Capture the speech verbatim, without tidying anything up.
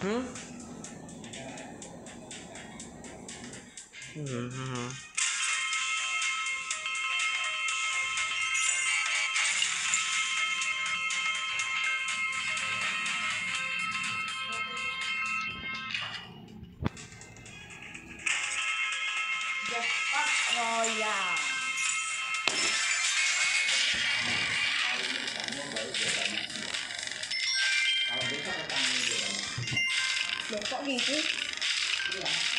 Hmm? Hmm. Hmm. Jackpot Royal. Loh kok gitu? Iya.